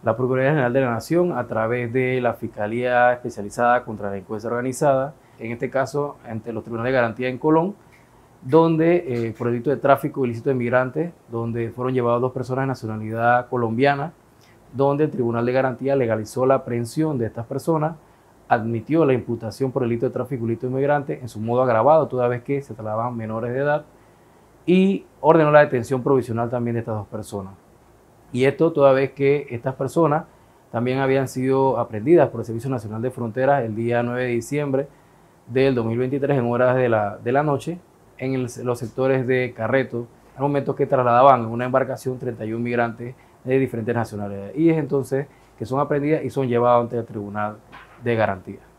la Procuraduría General de la Nación, a través de la Fiscalía Especializada contra la Delincuencia Organizada, en este caso ante los Tribunales de Garantía en Colón, donde por el delito de tráfico ilícito de migrantes, donde fueron llevadas dos personas de nacionalidad colombiana, donde el Tribunal de Garantía legalizó la aprehensión de estas personas, admitió la imputación por el delito de tráfico ilícito de migrantes en su modo agravado, toda vez que se trataban menores de edad, y ordenó la detención provisional también de estas dos personas. Y esto toda vez que estas personas también habían sido aprehendidas por el Servicio Nacional de Fronteras el día 9 de diciembre del 2023 en horas de la noche en los sectores de Carreto, al momento que trasladaban en una embarcación 31 migrantes de diferentes nacionalidades. Y es entonces que son aprehendidas y son llevadas ante el Tribunal de Garantía.